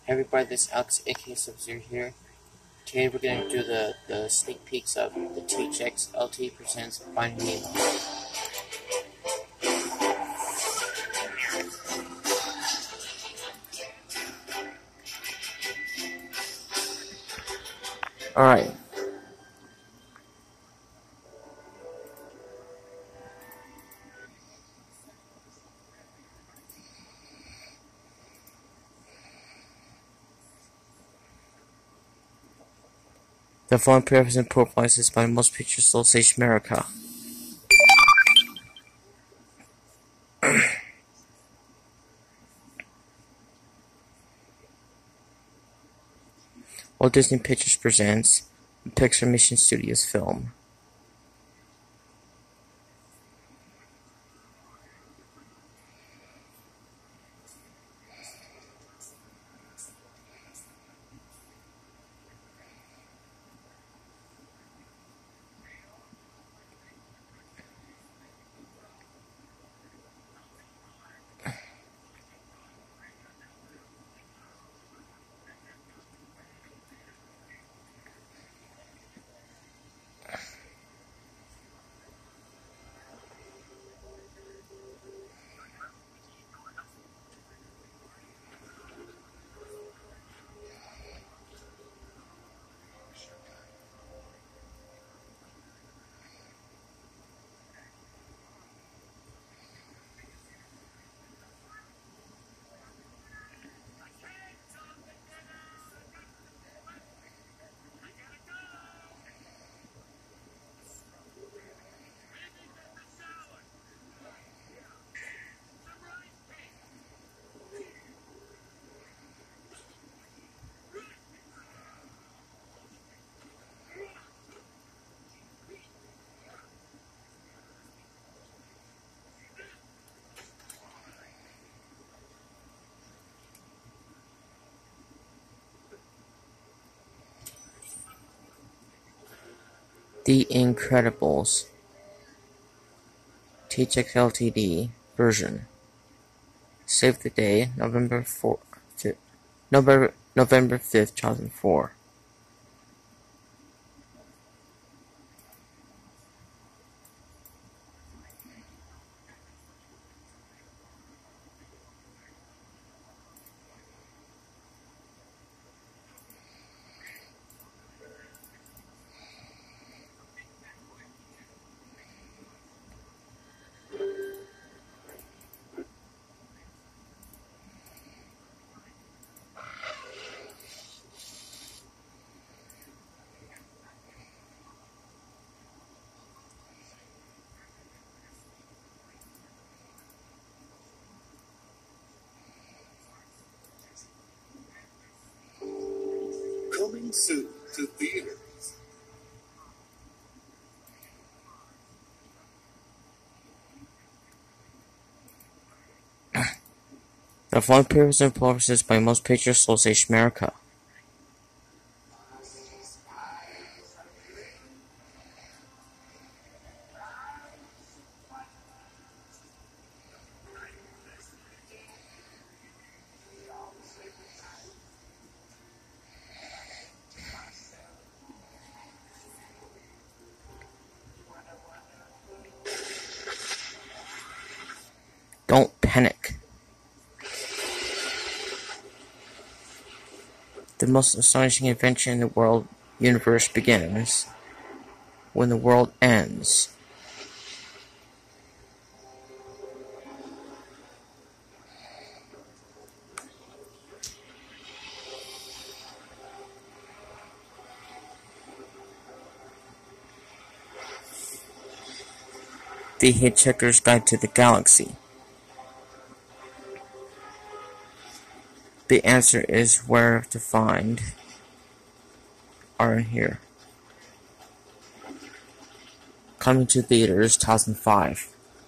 Hey everybody, this is Alex aka Sub-Zero here. Today we're going to do the sneak peeks of the THX LT presents Finding Nemo. Alright. The following purpose and profile is by Most Picture Association America. Walt Disney Pictures presents the Pixar Mission Studios film. The Incredibles THX Ltd version. Save the day, November 5th, 2004. Coming soon to theaters. The following purpose and purposes by Most Picture Association America. Don't panic. The most astonishing adventure in the world universe begins when the world ends. The Hitchhiker's Guide to the Galaxy. The answer is where to find are in here. Coming to theaters 2005.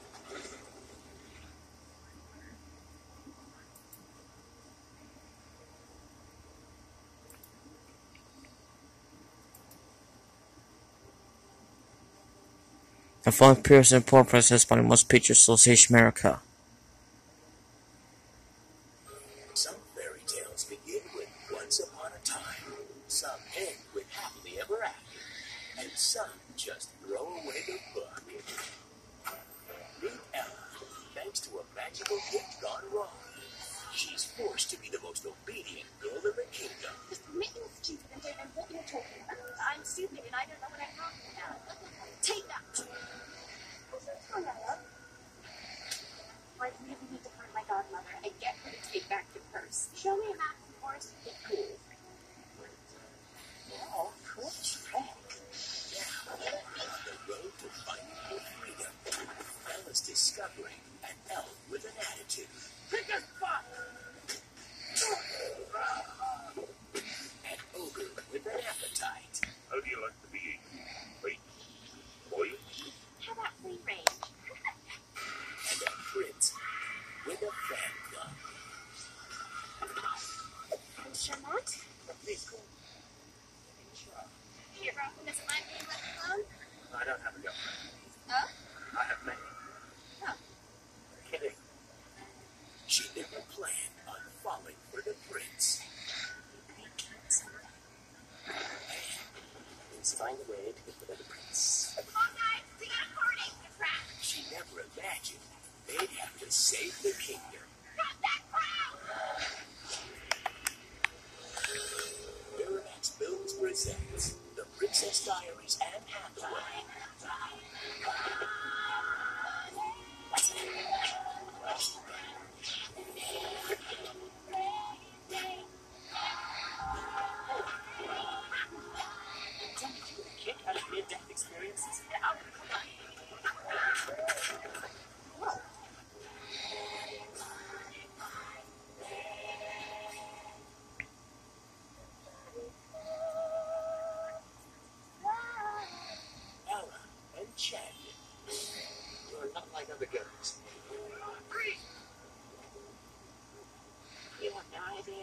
The following appears in important process by the Most Picture Association America. Some fairy tales begin with ever after, and some just throw away the book. Meet Ella, thanks to a magical gift gone wrong. She's forced to be the most obedient girl in the kingdom. Just make me stupid and don't know what you're talking about. I'm stupid and I don't know what I'm talking about. Take that! What's that from, Ella? I really need to find my godmother and get her to take back the purse. Show me a map of course you get cool. Oh, Prince Frank. Now, on the road to finding her freedom, Ella's discovering an elf with an attitude. Pick a spot! An ogre with an appetite. How do you like to be eaten? Wait, boiled? How about free range? And a prince with a fan club. And Charlotte? Please go. Your girlfriend doesn't mind being left alone? I don't have a girlfriend. Oh? I have many. Oh. Kidding. She never planned on falling for the prince. Let's find a way to get rid of the prince. Come on, guys! We got a party! It's wrapped! She never imagined they'd have to save the kingdom. Stop that crowd! Miramax Films presents The Princess Diaries Anne Hathaway. Kick out of near-death experiences? Ella and Chad. You're not like other girls. You have no idea.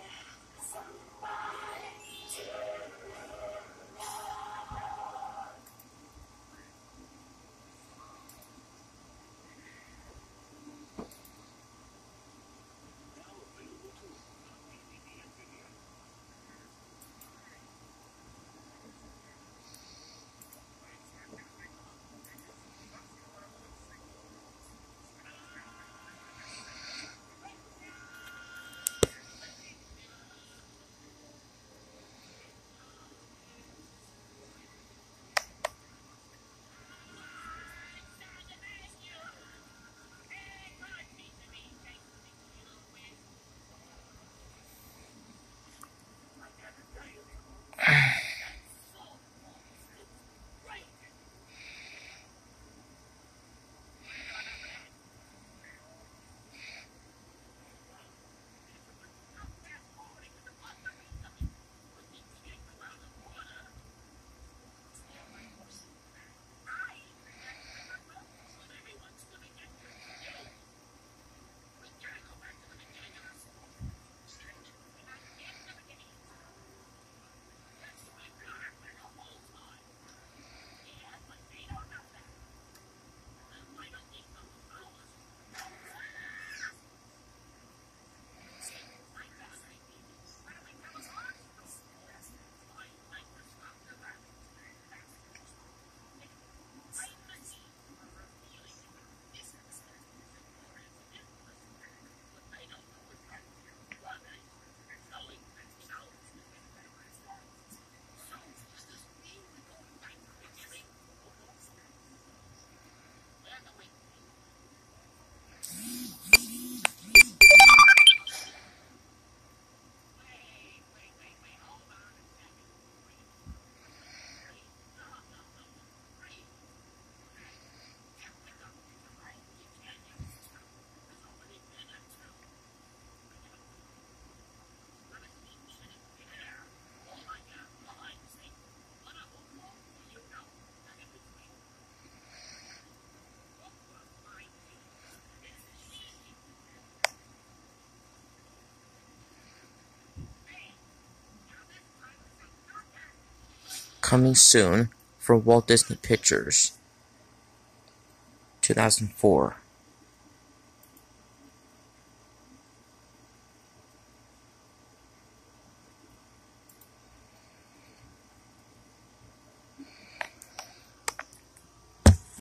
Coming soon for Walt Disney Pictures, 2004.